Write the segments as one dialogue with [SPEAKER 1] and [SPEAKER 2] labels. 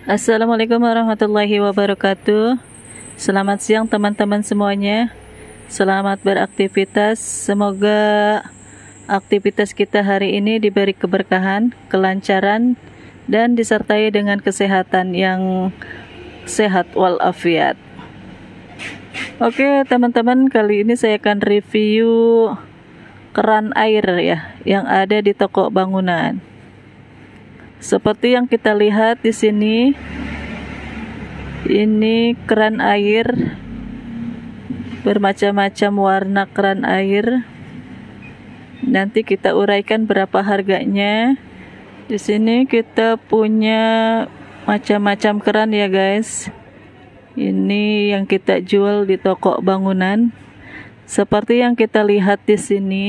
[SPEAKER 1] Assalamualaikum warahmatullahi wabarakatuh. Selamat siang teman-teman semuanya. Selamat beraktivitas. Semoga aktivitas kita hari ini diberi keberkahan, kelancaran, dan disertai dengan kesehatan yang sehat walafiat. Oke teman-teman, kali ini saya akan review keran air ya yang ada di toko bangunan. Seperti yang kita lihat di sini, ini keran air bermacam-macam warna keran air. Nanti kita uraikan berapa harganya. Di sini kita punya macam-macam keran ya guys. Ini yang kita jual di toko bangunan. Seperti yang kita lihat di sini,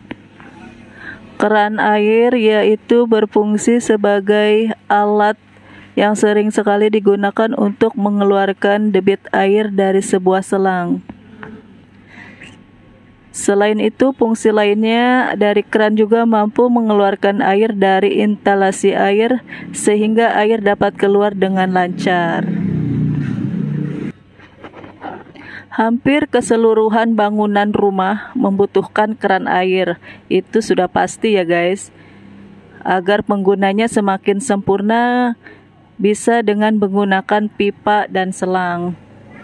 [SPEAKER 1] keran air yaitu berfungsi sebagai alat yang sering sekali digunakan untuk mengeluarkan debit air dari sebuah selang. Selain itu, fungsi lainnya dari keran juga mampu mengeluarkan air dari instalasi air sehingga air dapat keluar dengan lancar. Hampir keseluruhan bangunan rumah membutuhkan keran air, itu sudah pasti ya guys. Agar penggunanya semakin sempurna, bisa dengan menggunakan pipa dan selang.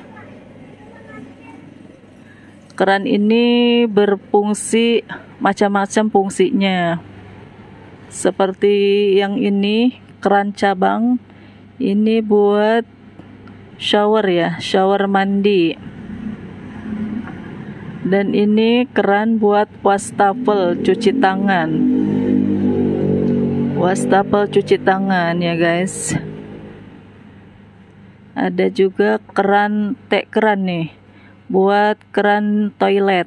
[SPEAKER 1] Keran ini berfungsi macam-macam fungsinya. Seperti yang ini, keran cabang. Ini buat shower ya, shower mandi. Dan ini keran buat wastafel cuci tangan. Wastafel cuci tangan ya guys. Ada juga keran keran nih buat keran toilet.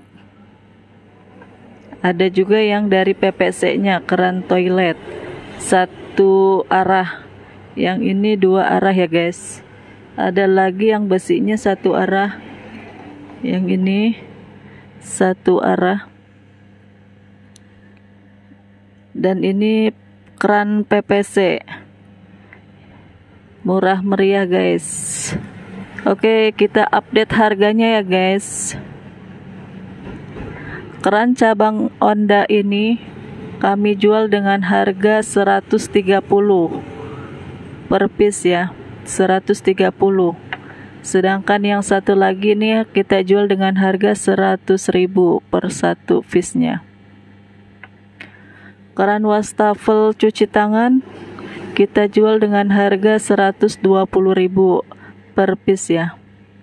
[SPEAKER 1] Ada juga yang dari PVC-nya, keran toilet satu arah. Yang ini dua arah ya guys. Ada lagi yang besinya satu arah. Yang ini satu arah. Dan ini keran PVC. Murah meriah guys. Oke, kita update harganya ya guys. Keran cabang Onda ini kami jual dengan harga 130 per piece ya, 130. Sedangkan yang satu lagi nih kita jual dengan harga 100.000 per satu piece-nya. Keran wastafel cuci tangan kita jual dengan harga 120.000 per piece ya.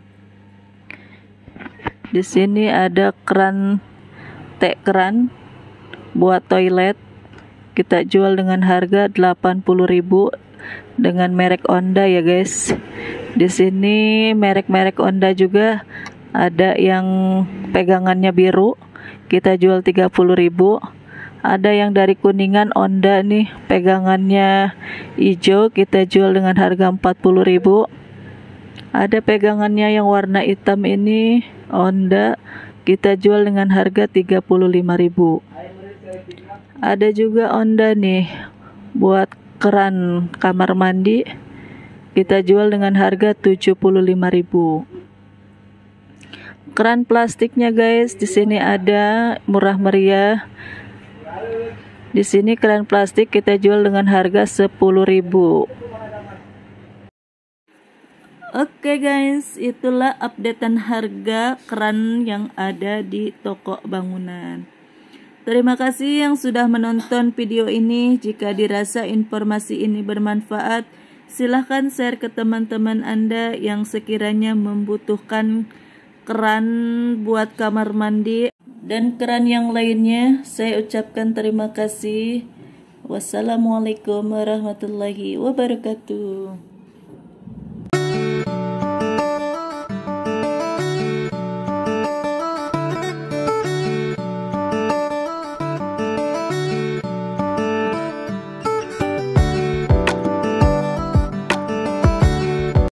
[SPEAKER 1] Di sini ada keran keran buat toilet. Kita jual dengan harga 80.000 dengan merek Onda ya guys. Di sini merek-merek Onda juga ada yang pegangannya biru, kita jual 30.000. Ada yang dari Kuningan Onda nih, pegangannya hijau, kita jual dengan harga 40.000. Ada pegangannya yang warna hitam ini Onda, kita jual dengan harga 35.000. Ada juga Onda nih buat keran kamar mandi, kita jual dengan harga 75.000. Keran plastiknya guys, di sini ada murah meriah. Di sini keran plastik kita jual dengan harga 10.000. Oke guys, itulah updatean harga keran yang ada di toko bangunan. Terima kasih yang sudah menonton video ini. Jika dirasa informasi ini bermanfaat, silahkan share ke teman-teman Anda yang sekiranya membutuhkan keran buat kamar mandi dan keran yang lainnya. Saya ucapkan terima kasih. Wassalamualaikum warahmatullahi wabarakatuh.